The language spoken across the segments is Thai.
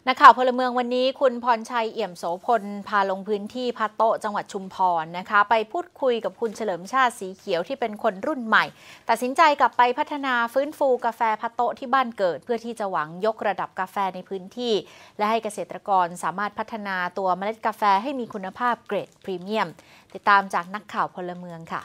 นักข่าวพลเมืองวันนี้คุณพรชัยเอี่ยมโสพลพาลงพื้นที่พะโต๊ะจังหวัดชุมพรนะคะไปพูดคุยกับคุณเฉลิมชาติสีเขียวที่เป็นคนรุ่นใหม่ตัดสินใจกลับไปพัฒนาฟื้นฟูกาแฟพะโต๊ะที่บ้านเกิดเพื่อที่จะหวังยกระดับกาแฟในพื้นที่และให้เกษตรกรสามารถพัฒนาตัวเมล็ดกาแฟให้มีคุณภาพเกรดพรีเมียมติดตามจากนักข่าวพลเมืองค่ะ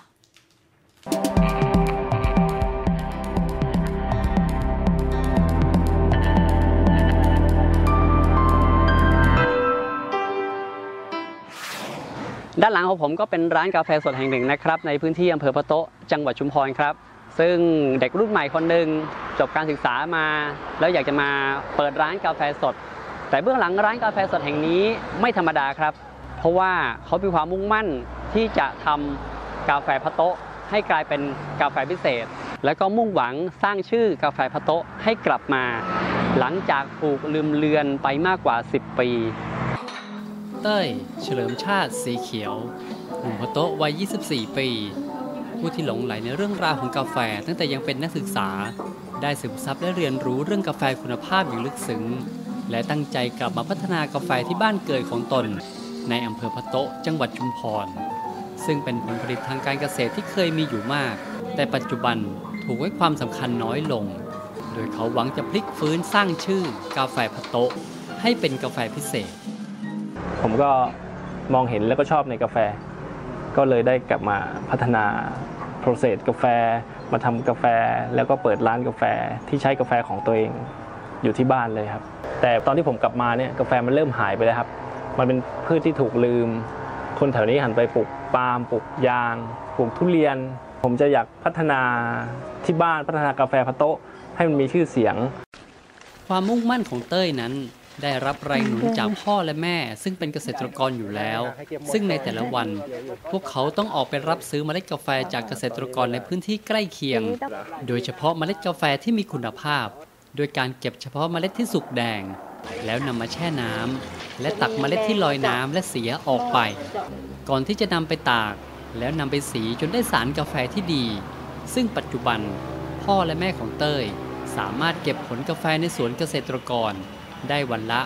ด้านหลังของผมก็เป็นร้านกาแฟสดแห่งหนึ่งนะครับในพื้นที่อำเภอพะโต๊ะจังหวัดชุมพรครับซึ่งเด็กรุ่นใหม่คนหนึ่งจบการศึกษามาแล้วอยากจะมาเปิดร้านกาแฟสดแต่เบื้องหลังร้านกาแฟสดแห่งนี้ไม่ธรรมดาครับเพราะว่าเขามีความมุ่งมั่นที่จะทำกาแฟพะโต๊ะให้กลายเป็นกาแฟพิเศษและก็มุ่งหวังสร้างชื่อกาแฟพะโต๊ะให้กลับมาหลังจากถูกลืมเลือนไปมากกว่า10 ปีเต้ยเฉลิมชาติสีเขียวหนุ่มพะโต๊ะวัย 24 ปีผู้ที่หลงใหลในเรื่องราวของกาแฟตั้งแต่ยังเป็นนักศึกษาได้ซึมซับและเรียนรู้เรื่องกาแฟคุณภาพอย่างลึกซึ้งและตั้งใจกลับมาพัฒนากาแฟที่บ้านเกิดของตนในอำเภอพะโต๊ะจังหวัดชุมพรซึ่งเป็นผลผลิตทางการเกษตรที่เคยมีอยู่มากแต่ปัจจุบันถูกให้ความสำคัญน้อยลงโดยเขาหวังจะพลิกฟื้นสร้างชื่อกาแฟพะโต๊ะให้เป็นกาแฟพิเศษผมก็มองเห็นแล้วก็ชอบในกาแฟก็เลยได้กลับมาพัฒนาโปรเซสกาแฟมาทำกาแฟแล้วก็เปิดร้านกาแฟที่ใช้กาแฟของตัวเองอยู่ที่บ้านเลยครับแต่ตอนที่ผมกลับมาเนี่ยกาแฟมันเริ่มหายไปแล้วครับมันเป็นพืชที่ถูกลืมคนแถวนี้หันไปปลูกปาล์มปลูกยางปลูกทุเรียนผมจะอยากพัฒนาที่บ้านพัฒนากาแฟพะโต๊ะให้มันมีชื่อเสียงความมุ่งมั่นของเต้ยนั้นได้รับแรงหนุนจากพ่อและแม่ซึ่งเป็นเกษตรกรอยู่แล้วซึ่งในแต่ละวันพวกเขาต้องออกไปรับซื้อเมล็ดกาแฟจากเกษตรกรในพื้นที่ใกล้เคียงโดยเฉพาะเมล็ดกาแฟที่มีคุณภาพโดยการเก็บเฉพาะเมล็ดที่สุกแดงแล้วนำมาแช่น้ำและตักเมล็ดที่ลอยน้ำและเสียออกไปก่อนที่จะนำไปตากแล้วนำไปสีจนได้สารกาแฟที่ดีซึ่งปัจจุบันพ่อและแม่ของเต้ยสามารถเก็บผลกาแฟในสวนเกษตรกรได้วันละ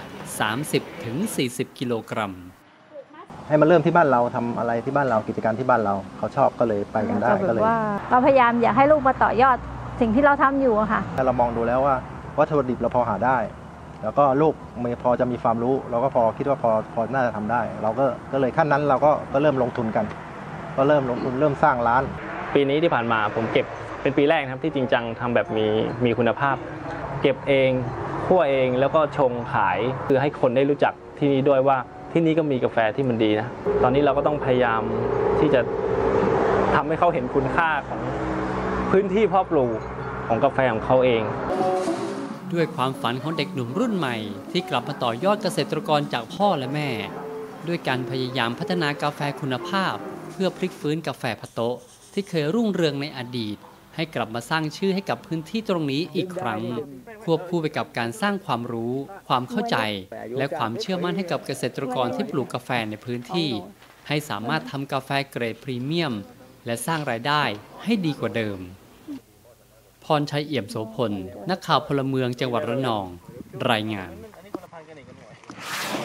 30-40 กิโลกรัมให้มาเริ่มที่บ้านเราทำอะไรที่บ้านเรากิจการที่บ้านเราเขาชอบก็เลยไปกันได้ก็เลยเราพยายามอยากให้ลูกมาต่อยอดสิ่งที่เราทำอยู่ค่ะถ้าเรามองดูแล้วว่าวัตถุดิบเราพอหาได้แล้วก็ลูกพอจะมีความรู้เราก็พอคิดว่าพอน่าจะทำได้เราก็เลยขั้นนั้นเราก็เริ่มลงทุนกันก็เริ่มลงทุนเริ่มสร้างร้านปีนี้ที่ผ่านมาผมเก็บเป็นปีแรกนะครับที่จริงจังทำแบบมีคุณภาพเก็บเองคั่วเองแล้วก็ชงขายคือให้คนได้รู้จักที่นี่ด้วยว่าที่นี่ก็มีกาแฟที่มันดีนะตอนนี้เราก็ต้องพยายามที่จะทำให้เขาเห็นคุณค่าของพื้นที่เพาะปลูกของกาแฟของเขาเองด้วยความฝันของเด็กหนุ่มรุ่นใหม่ที่กลับมาต่อยอดเกษตรกรจากพ่อและแม่ด้วยการพยายามพัฒนากาแฟคุณภาพเพื่อพลิกฟื้นกาแฟพะโต๊ะที่เคยรุ่งเรืองในอดีตให้กลับมาสร้างชื่อให้กับพื้นที่ตรงนี้อีกครั้งควบคู่ไปกับการสร้างความรู้ความเข้าใจและความเชื่อมั่นให้กับเกษตรกรที่ปลูกกาแฟในพื้นที่ให้สามารถทำกาแฟเกรดพรีเมียมและสร้างรายได้ให้ดีกว่าเดิมพรชัยเอี่ยมโสพลนักข่าวพลเมืองจังหวัดระนองรายงาน